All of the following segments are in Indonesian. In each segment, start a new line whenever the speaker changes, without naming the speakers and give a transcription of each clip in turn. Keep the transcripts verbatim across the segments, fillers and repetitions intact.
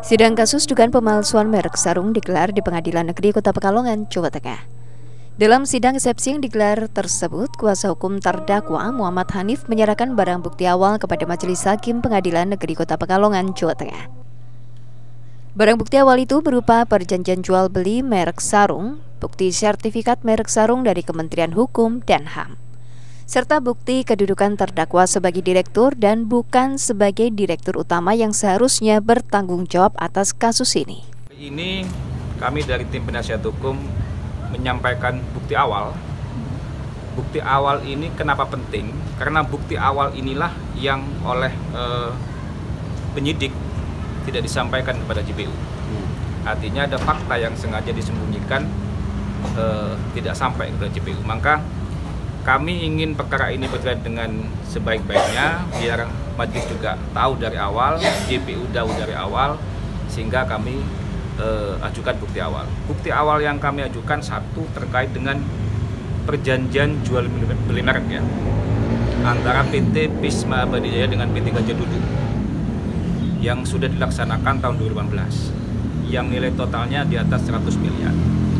Sidang kasus dugaan pemalsuan merek sarung digelar di Pengadilan Negeri Kota Pekalongan, Jawa Tengah. Dalam sidang eksepsi yang digelar tersebut, kuasa hukum terdakwa Muhammad Hanif menyerahkan barang bukti awal kepada Majelis Hakim Pengadilan Negeri Kota Pekalongan, Jawa Tengah. Barang bukti awal itu berupa perjanjian jual beli merek sarung, bukti sertifikat merek sarung dari Kementerian Hukum dan H A M, serta bukti kedudukan terdakwa sebagai direktur dan bukan sebagai direktur utama yang seharusnya bertanggung jawab atas kasus ini.
Ini kami dari tim penasihat hukum menyampaikan bukti awal. Bukti awal ini kenapa penting? Karena bukti awal inilah yang oleh eh, penyidik tidak disampaikan kepada J P U. Artinya ada fakta yang sengaja disembunyikan, eh, tidak sampai kepada J P U. Maka kami ingin perkara ini berjalan dengan sebaik-baiknya, biar majelis juga tahu dari awal, J P U tahu dari awal, sehingga kami eh, ajukan bukti awal. Bukti awal yang kami ajukan satu terkait dengan perjanjian jual beli merek ya, antara P T Pisma Abadi Jaya dengan P T Gajah Duduk yang sudah dilaksanakan tahun dua ribu delapan belas, yang nilai totalnya di atas seratus miliar.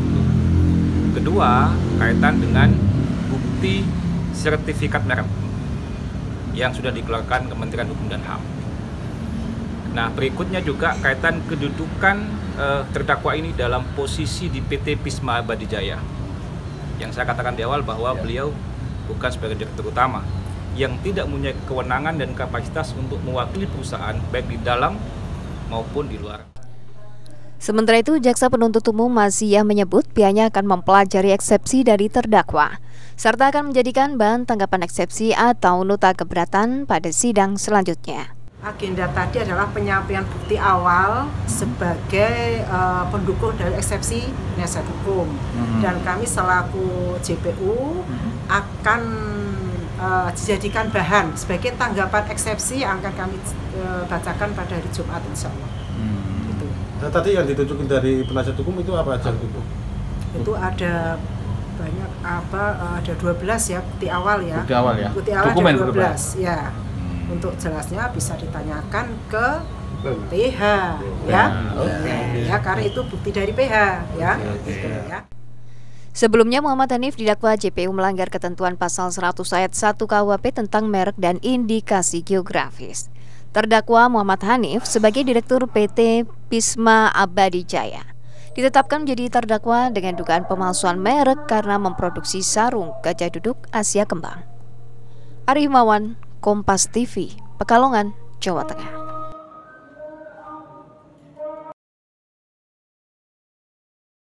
Kedua, kaitan dengan bukti sertifikat merek yang sudah dikeluarkan Kementerian Hukum dan H A M. Nah, berikutnya juga kaitan kedudukan eh, terdakwa ini dalam posisi di P T Pisma Abadi Jaya. Yang saya katakan di awal bahwa ya, beliau bukan sebagai direktur utama, yang tidak mempunyai kewenangan dan kapasitas untuk mewakili perusahaan baik di dalam maupun di luar.
Sementara itu, Jaksa Penuntut Umum Maziyah menyebut pihaknya akan mempelajari eksepsi dari terdakwa, serta akan menjadikan bahan tanggapan eksepsi atau nota keberatan pada sidang selanjutnya.
Agenda tadi adalah penyampaian bukti awal sebagai uh, pendukung dari eksepsi penasihat hukum, hmm. dan kami selaku J P U hmm. akan uh, dijadikan bahan sebagai tanggapan eksepsi yang akan kami uh, bacakan pada hari Jumat, insya Allah. Hmm.
Nah, tadi yang ditunjukin dari penasihat hukum itu apa aja itu?
Itu ada banyak apa ada dua belas ya bukti awal ya.
Bukti awal ya.
Bukti awal
Dokumen
ada dua belas
berapa?
Ya. Hmm. Untuk jelasnya bisa ditanyakan ke P H
oh,
ya.
Okay.
Ya, karena itu bukti dari P H ya.
Okay.
ya.
Sebelumnya, Muhammad Hanif didakwa J P U melanggar ketentuan pasal seratus ayat satu K U H P tentang merek dan indikasi geografis. Terdakwa Muhammad Hanif sebagai Direktur P T Pisma Abadi Jaya ditetapkan menjadi terdakwa dengan dugaan pemalsuan merek karena memproduksi sarung Gajah Duduk Asia Kembang. Ari Himawan, Kompas T V, Pekalongan, Jawa Tengah.